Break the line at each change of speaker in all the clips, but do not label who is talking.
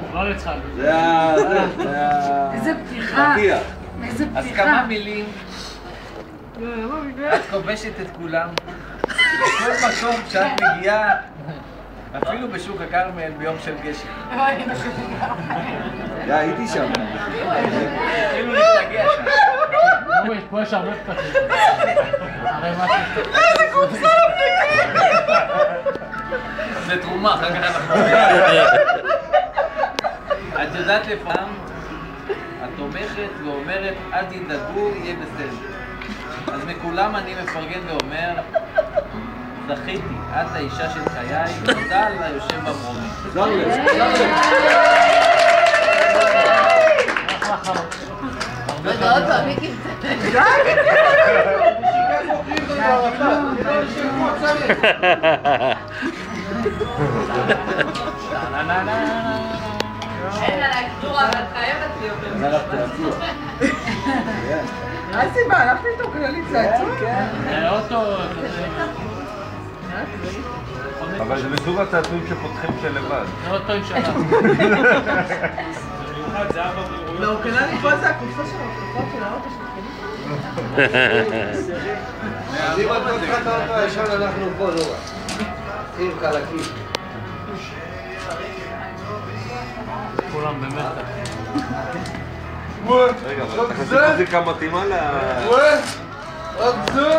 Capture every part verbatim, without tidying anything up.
לא לצחק.
זה ה...
איזה פתיחה. איזה פתיחה.
אז כמה מילים. את כובשת את כולם. בכל מקום שאת מגיעה, אפילו בשוק הכרמל ביום של גשם.
יא, הייתי שם.
אפילו להשתגע שם.
נורית, פה יש הרבה פתחים.
איזה קופסה פתיחה.
זה תרומה, אחר כך אנחנו... את יודעת לפעם, את תומכת ואומרת, אל תדאגו, יהיה בסדר. אז מכולם אני מפרגן ואומר, זכיתי, את האישה של חיי, תודה על היושב במרומים.
זר לי.
רגע, עוד פעם, מיקי.
די!
אין עליי קטורה, אבל חייבת להיות.
זה לך צעצוע.
מה הסיבה? הלכתי איתו כללי צעצוע?
זה אוטו...
אבל זה מסוג הצעצועים שפותחים של לבד.
זה אוטו עם שנה.
לא, הוא קנה לי פה זה הקופסה של הקופסה של האוטו של
אז אם את פותחת האוטו הישן אנחנו פה נורא. עם חלקים.
כולם במתח.
רגע, אבל אתה חושב מוזיקה מתאימה ל...
עוד זה?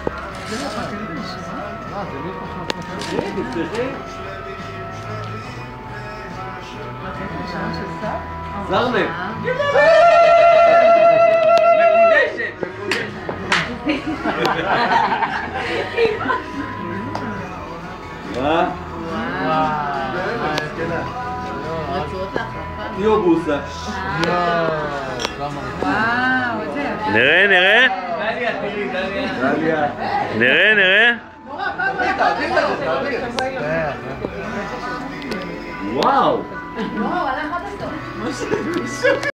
זרנק.
מקודשת, מקודשת.
מה?
רצועות להחלפה.
יובוסה.
וואו, איזה יפה.
נראה, נראה.
דליה, תראי, דליה.
דליה.
נראה, נראה.
וואו.
וואו, הלך עד הסוף.